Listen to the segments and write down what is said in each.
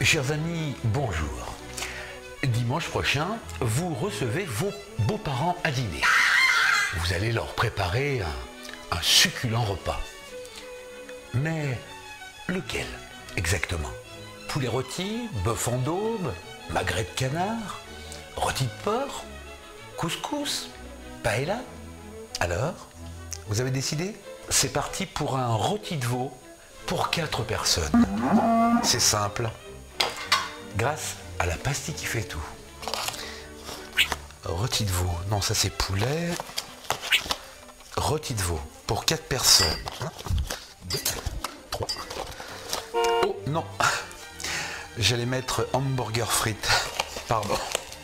Chers amis, bonjour. Dimanche prochain, vous recevez vos beaux-parents à dîner. Vous allez leur préparer un succulent repas. Mais lequel exactement? Poulet rôti, bœuf en daube, magret de canard, rôti de porc, couscous, paella? Alors, vous avez décidé? C'est parti pour un rôti de veau pour 4 personnes. C'est simple. Grâce à la pastille qui fait tout. Rôti de veau, non ça c'est poulet. Rôti de veau pour 4 personnes. 1, 2, 3. Oh non, j'allais mettre hamburger frites. Pardon.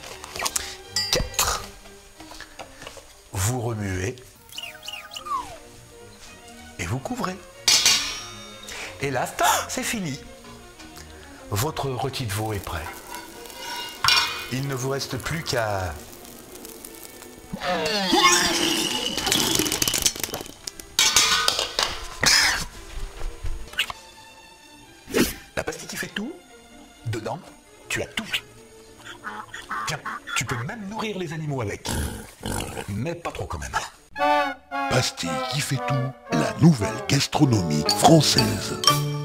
4. Vous remuez. Et vous couvrez. Et là, c'est fini. Votre rôti de veau est prêt. Il ne vous reste plus qu'à... La pastille qui fait tout, dedans, tu as tout. Tiens, tu peux même nourrir les animaux avec. Mais pas trop quand même. Pastille qui fait tout, la nouvelle gastronomie française.